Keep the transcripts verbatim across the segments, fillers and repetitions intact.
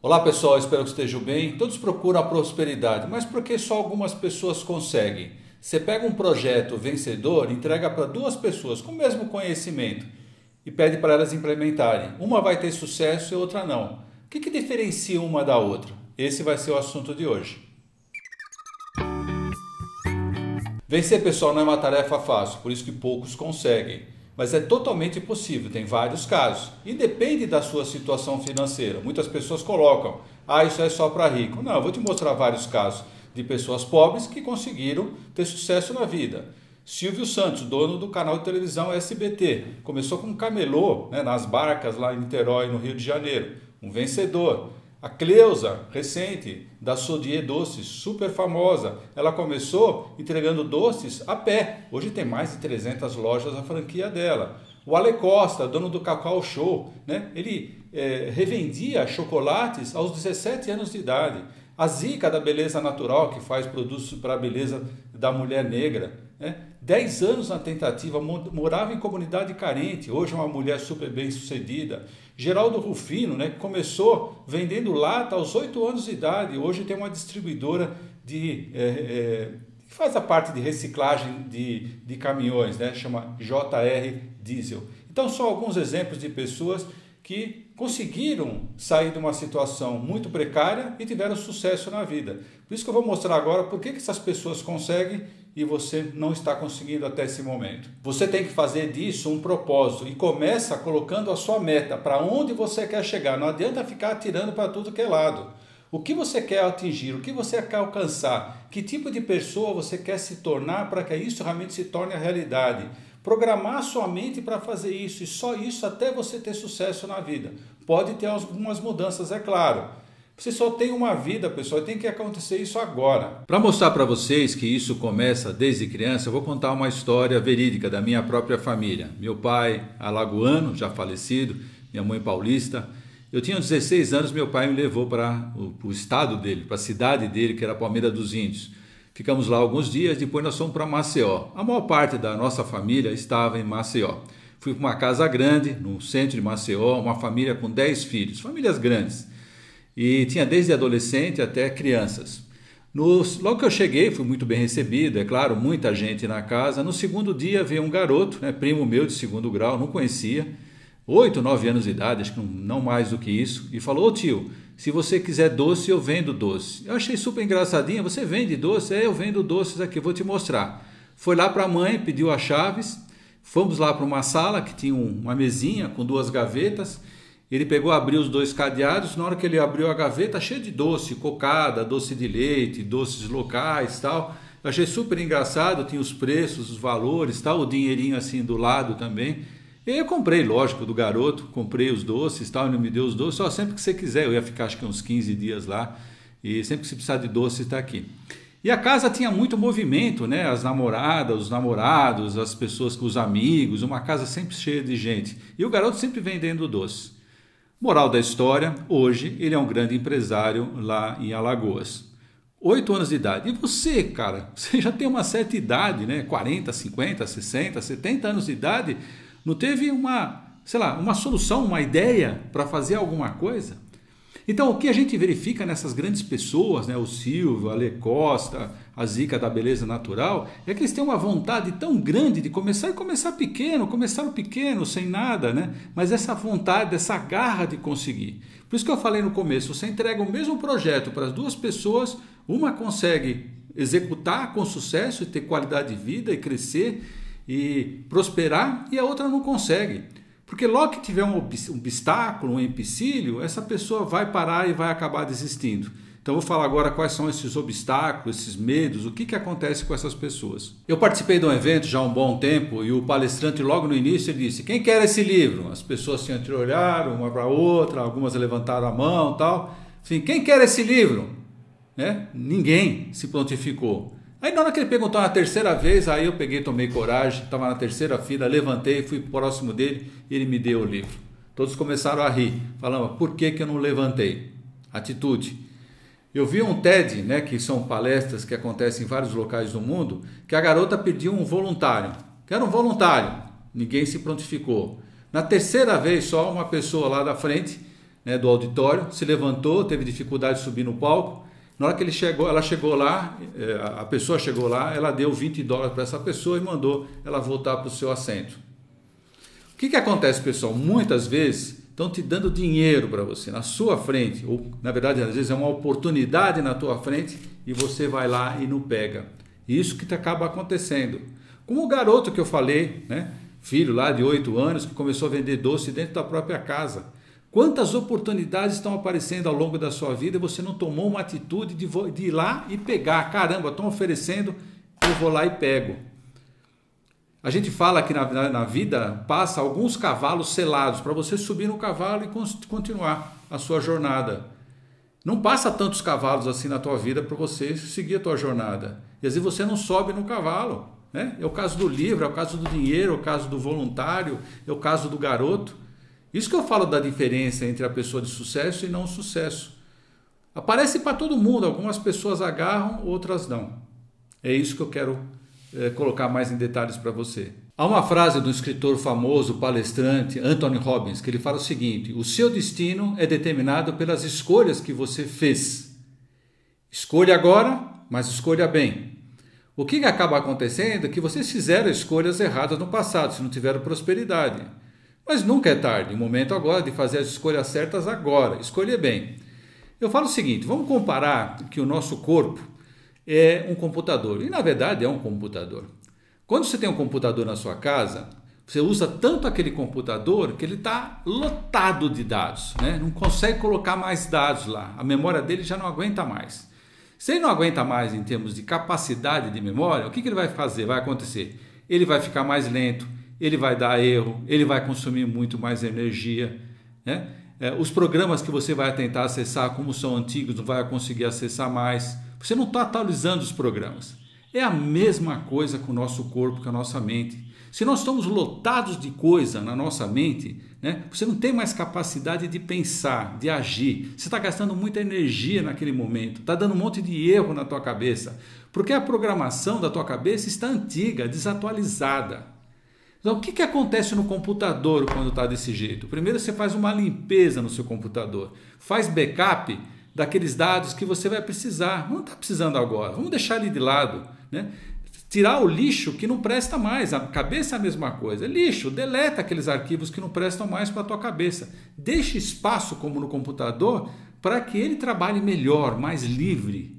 Olá pessoal, espero que estejam bem. Todos procuram a prosperidade, mas por que só algumas pessoas conseguem? Você pega um projeto vencedor, entrega para duas pessoas com o mesmo conhecimento e pede para elas implementarem. Uma vai ter sucesso e outra não. O que, que diferencia uma da outra? Esse vai ser o assunto de hoje. Vencer, pessoal, não é uma tarefa fácil, por isso que poucos conseguem. Mas é totalmente possível, tem vários casos. E depende da sua situação financeira. Muitas pessoas colocam, ah, isso é só para rico. Não, eu vou te mostrar vários casos de pessoas pobres que conseguiram ter sucesso na vida. Silvio Santos, dono do canal de televisão S B T, começou com um camelô, né, nas barcas lá em Niterói, no Rio de Janeiro. Um vencedor. A Cleusa, recente, da Sodier Doces, super famosa. Ela começou entregando doces a pé. Hoje tem mais de trezentas lojas a franquia dela. O Ale Costa, dono do Cacau Show, né? Ele é, revendia chocolates aos dezessete anos de idade. A Zica, da Beleza Natural, que faz produtos para a beleza da mulher negra, né? dez anos na tentativa, morava em comunidade carente, hoje é uma mulher super bem sucedida. Geraldo Rufino, né, que começou vendendo lata aos oito anos de idade, hoje tem uma distribuidora de, é, é, que faz a parte de reciclagem de, de caminhões, né, chama J R Diesel. Então são alguns exemplos de pessoas que conseguiram sair de uma situação muito precária e tiveram sucesso na vida. Por isso que eu vou mostrar agora por que essas pessoas conseguem e você não está conseguindo até esse momento. Você tem que fazer disso um propósito e começa colocando a sua meta, para onde você quer chegar. Não adianta ficar atirando para tudo que é lado. O que você quer atingir, o que você quer alcançar, que tipo de pessoa você quer se tornar para que isso realmente se torne a realidade. Programar sua mente para fazer isso e só isso até você ter sucesso na vida. Pode ter algumas mudanças, é claro. Você só tem uma vida, pessoal, e tem que acontecer isso agora. Para mostrar para vocês que isso começa desde criança, eu vou contar uma história verídica da minha própria família. Meu pai, alagoano, já falecido, minha mãe paulista. Eu tinha dezesseis anos, meu pai me levou para o, o estado dele, para a cidade dele, que era Palmeira dos Índios. Ficamos lá alguns dias, depois nós fomos para Maceió. A maior parte da nossa família estava em Maceió. Fui para uma casa grande, no centro de Maceió, uma família com dez filhos, famílias grandes. E tinha desde adolescente até crianças. No, logo que eu cheguei, fui muito bem recebido, é claro, muita gente na casa. No segundo dia veio um garoto, né, primo meu de segundo grau, não conhecia, oito, nove anos de idade, acho que não, não mais do que isso, e falou: ô tio, se você quiser doce, eu vendo doce. Eu achei super engraçadinho, você vende doce? É, eu vendo doces aqui, vou te mostrar. Foi lá para a mãe, pediu as chaves, fomos lá para uma sala que tinha uma mesinha com duas gavetas. Ele pegou, abriu os dois cadeados, na hora que ele abriu a gaveta, cheio de doce, cocada, doce de leite, doces locais, tal. Eu achei super engraçado, tinha os preços, os valores, tal, o dinheirinho assim do lado também. E eu comprei, lógico, do garoto, comprei os doces, tal, ele me deu os doces, só sempre que você quiser, eu ia ficar acho que uns quinze dias lá, e sempre que você precisar de doce, está aqui. E a casa tinha muito movimento, né? As namoradas, os namorados, as pessoas com os amigos, uma casa sempre cheia de gente. E o garoto sempre vendendo doce. Moral da história, hoje ele é um grande empresário lá em Alagoas. Oito anos de idade. E você, cara, você já tem uma certa idade, né? quarenta, cinquenta, sessenta, setenta anos de idade, não teve uma, sei lá, uma solução, uma ideia para fazer alguma coisa? Então, o que a gente verifica nessas grandes pessoas, né, o Silvio, a Ale Costa, a Zica da Beleza Natural, é que eles têm uma vontade tão grande de começar e começar pequeno, começaram pequeno, sem nada, né? Mas essa vontade, essa garra de conseguir. Por isso que eu falei no começo, você entrega o mesmo projeto para as duas pessoas, uma consegue executar com sucesso e ter qualidade de vida e crescer e prosperar, e a outra não consegue. Porque logo que tiver um obstáculo, um empecilho, essa pessoa vai parar e vai acabar desistindo. Então eu vou falar agora quais são esses obstáculos, esses medos, o que, que acontece com essas pessoas. Eu participei de um evento já há um bom tempo e o palestrante logo no início ele disse: quem quer esse livro? As pessoas se olharam uma para a outra, algumas levantaram a mão e tal. Assim, quem quer esse livro? Né? Ninguém se prontificou. Aí na hora que ele perguntou na terceira vez, aí eu peguei, tomei coragem, estava na terceira fila, levantei, fui próximo dele e ele me deu o livro. Todos começaram a rir, falando: por que, que eu não levantei? Atitude. Eu vi um TED, né, que são palestras que acontecem em vários locais do mundo, que a garota pediu um voluntário. Quero um voluntário. Ninguém se prontificou. Na terceira vez só, uma pessoa lá da frente né, do auditório, se levantou, teve dificuldade de subir no palco. Na hora que ele chegou, ela chegou lá, a pessoa chegou lá, ela deu vinte dólares para essa pessoa e mandou ela voltar para o seu assento. O que, que acontece, pessoal? Muitas vezes estão te dando dinheiro para você na sua frente, ou na verdade às vezes é uma oportunidade na tua frente e você vai lá e não pega. Isso que acaba acontecendo. Como o garoto que eu falei, né? Filho lá de oito anos que começou a vender doce dentro da própria casa. Quantas oportunidades estão aparecendo ao longo da sua vida e você não tomou uma atitude de, de ir lá e pegar? Caramba, estão oferecendo, eu vou lá e pego. A gente fala que na, na vida passa alguns cavalos selados para você subir no cavalo e continuar a sua jornada. Não passa tantos cavalos assim na tua vida para você seguir a tua jornada. E às vezes você não sobe no cavalo, né? É o caso do livro, é o caso do dinheiro, é o caso do voluntário, é o caso do garoto. Isso que eu falo da diferença entre a pessoa de sucesso e não sucesso. Aparece para todo mundo, algumas pessoas agarram, outras não. É isso que eu quero é, colocar mais em detalhes para você. Há uma frase do escritor famoso, palestrante, Anthony Robbins, que ele fala o seguinte: o seu destino é determinado pelas escolhas que você fez. Escolha agora, mas escolha bem. O que acaba acontecendo é que vocês fizeram escolhas erradas no passado, se não tiveram prosperidade. Mas nunca é tarde, o momento agora de fazer as escolhas certas agora, escolher bem. Eu falo o seguinte, vamos comparar que o nosso corpo é um computador, e na verdade é um computador. Quando você tem um computador na sua casa, você usa tanto aquele computador que ele está lotado de dados, né? Não consegue colocar mais dados lá, a memória dele já não aguenta mais. Se ele não aguenta mais em termos de capacidade de memória, o que, que ele vai fazer? Vai acontecer? Ele vai ficar mais lento, ele vai dar erro, ele vai consumir muito mais energia, né? É, os programas que você vai tentar acessar, como são antigos, não vai conseguir acessar mais. Você não está atualizando os programas. É a mesma coisa com o nosso corpo, com a nossa mente. Se nós estamos lotados de coisa na nossa mente, né, você não tem mais capacidade de pensar, de agir. Você está gastando muita energia naquele momento, está dando um monte de erro na tua cabeça, porque a programação da tua cabeça está antiga, desatualizada. Então, o que, que acontece no computador quando está desse jeito? Primeiro você faz uma limpeza no seu computador, faz backup daqueles dados que você vai precisar. Não está precisando agora, vamos deixar ele de lado, né? Tirar o lixo que não presta mais. A cabeça é a mesma coisa, é lixo, deleta aqueles arquivos que não prestam mais para a tua cabeça. Deixa espaço, como no computador, para que ele trabalhe melhor, mais livre.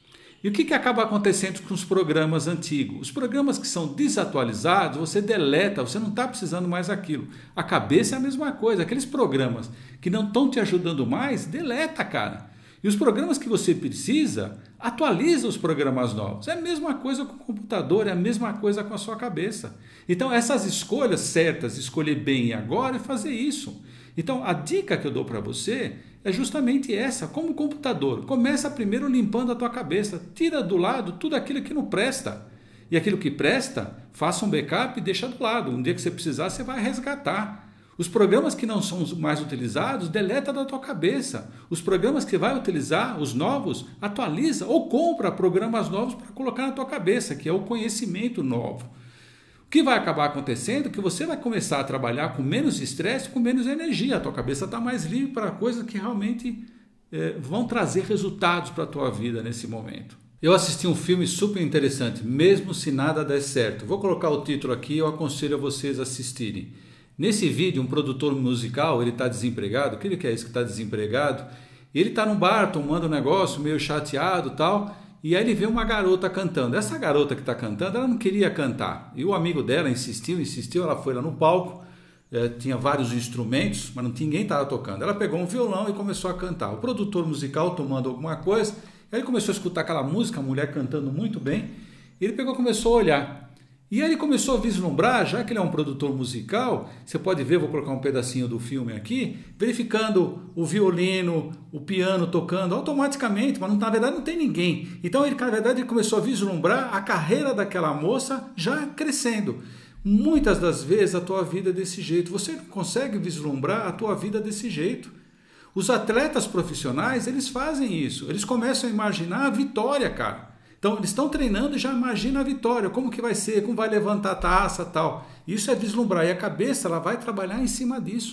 E o que, que acaba acontecendo com os programas antigos? Os programas que são desatualizados, você deleta, você não está precisando mais daquilo. A cabeça é a mesma coisa, aqueles programas que não estão te ajudando mais, deleta, cara. E os programas que você precisa, atualiza os programas novos. É a mesma coisa com o computador, é a mesma coisa com a sua cabeça. Então, essas escolhas certas, escolher bem e agora, é fazer isso. Então, a dica que eu dou para você é justamente essa, como computador. Começa primeiro limpando a tua cabeça, tira do lado tudo aquilo que não presta. E aquilo que presta, faça um backup e deixa do lado. Um dia que você precisar, você vai resgatar. Os programas que não são mais utilizados, deleta da tua cabeça. Os programas que você vai utilizar, os novos, atualiza ou compra programas novos para colocar na tua cabeça, que é o conhecimento novo. O que vai acabar acontecendo é que você vai começar a trabalhar com menos estresse, com menos energia. A tua cabeça está mais livre para coisas que realmente é, vão trazer resultados para a tua vida nesse momento. Eu assisti um filme super interessante, Mesmo Se Nada Der Certo. Vou colocar o título aqui e eu aconselho a vocês a assistirem. Nesse vídeo, um produtor musical, ele está desempregado. O que ele quer? Isso que está desempregado. Ele está num bar tomando um negócio, meio chateado e tal. E aí ele vê uma garota cantando. Essa garota que está cantando, ela não queria cantar. E o amigo dela insistiu, insistiu. Ela foi lá no palco. É, tinha vários instrumentos, mas não tinha, ninguém estava tocando. Ela pegou um violão e começou a cantar. O produtor musical tomando alguma coisa. Aí ele começou a escutar aquela música, a mulher cantando muito bem. E ele pegou e começou a olhar. E aí ele começou a vislumbrar, já que ele é um produtor musical, você pode ver, vou colocar um pedacinho do filme aqui, verificando o violino, o piano tocando automaticamente, mas na verdade não tem ninguém. Então ele, na verdade, ele começou a vislumbrar a carreira daquela moça já crescendo. Muitas das vezes a tua vida é desse jeito, você não consegue vislumbrar a tua vida desse jeito. Os atletas profissionais, eles fazem isso, eles começam a imaginar a vitória, cara. Então, eles estão treinando e já imagina a vitória, como que vai ser, como vai levantar a taça e tal. Isso é vislumbrar. E a cabeça ela vai trabalhar em cima disso.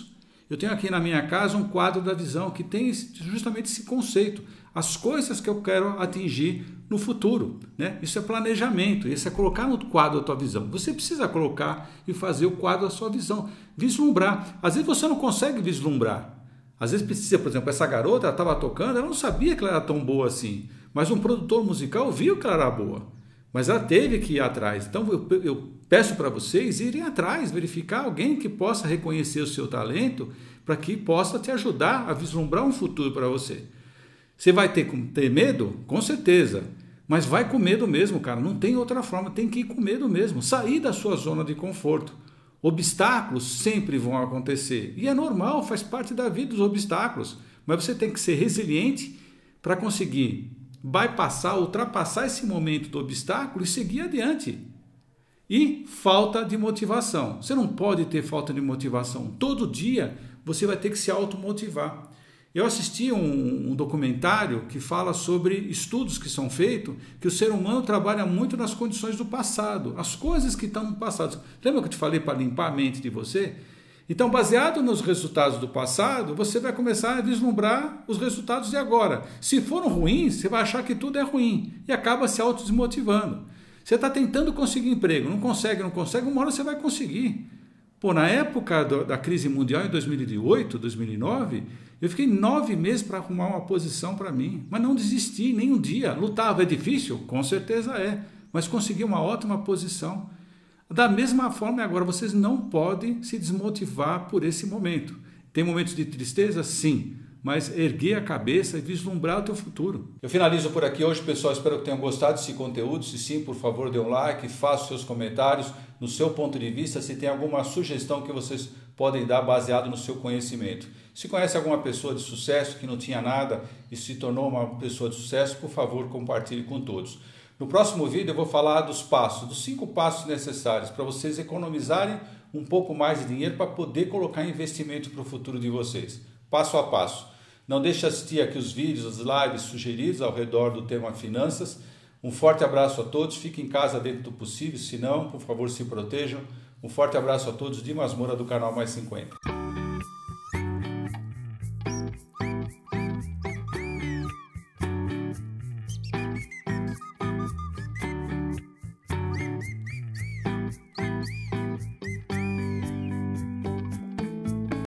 Eu tenho aqui na minha casa um quadro da visão que tem justamente esse conceito, as coisas que eu quero atingir no futuro, né? Isso é planejamento, isso é colocar no quadro a tua visão. Você precisa colocar e fazer o quadro da sua visão, vislumbrar. Às vezes você não consegue vislumbrar. Às vezes precisa, por exemplo, essa garota, ela estava tocando, ela não sabia que ela era tão boa assim, mas um produtor musical viu que ela era boa, mas ela teve que ir atrás. Então eu, eu peço para vocês irem atrás, verificar alguém que possa reconhecer o seu talento para que possa te ajudar a vislumbrar um futuro para você. Você vai ter que ter medo? Com certeza. Mas vai com medo mesmo, cara. Não tem outra forma. Tem que ir com medo mesmo. Sair da sua zona de conforto. Obstáculos sempre vão acontecer. E é normal, faz parte da vida os obstáculos. Mas você tem que ser resiliente para conseguir bypassar, ultrapassar esse momento do obstáculo e seguir adiante. E falta de motivação. Você não pode ter falta de motivação. Todo dia você vai ter que se automotivar. Eu assisti um, um documentário que fala sobre estudos que são feitos, que o ser humano trabalha muito nas condições do passado, as coisas que estão no passado. Lembra que eu te falei para limpar a mente de você? Então, baseado nos resultados do passado, você vai começar a vislumbrar os resultados de agora. Se foram ruins, você vai achar que tudo é ruim e acaba se autodesmotivando. Você está tentando conseguir emprego, não consegue, não consegue, uma hora você vai conseguir. Pô, na época do, da crise mundial, em dois mil e oito, dois mil e nove, eu fiquei nove meses para arrumar uma posição para mim, mas não desisti nem um dia. Lutava, é difícil? Com certeza é, mas consegui uma ótima posição. Da mesma forma, agora, vocês não podem se desmotivar por esse momento. Tem momentos de tristeza? Sim, mas erguer a cabeça e vislumbrar o teu futuro. Eu finalizo por aqui hoje, pessoal. Espero que tenham gostado desse conteúdo. Se sim, por favor, dê um like, faça os seus comentários no seu ponto de vista, se tem alguma sugestão que vocês podem dar baseado no seu conhecimento. Se conhece alguma pessoa de sucesso que não tinha nada e se tornou uma pessoa de sucesso, por favor, compartilhe com todos. No próximo vídeo eu vou falar dos passos, dos cinco passos necessários para vocês economizarem um pouco mais de dinheiro para poder colocar investimento para o futuro de vocês. Passo a passo. Não deixe de assistir aqui os vídeos, as lives sugeridos ao redor do tema finanças. Um forte abraço a todos. Fiquem em casa dentro do possível. Se não, por favor, se protejam. Um forte abraço a todos. Dimas Moura do canal Mais cinquenta.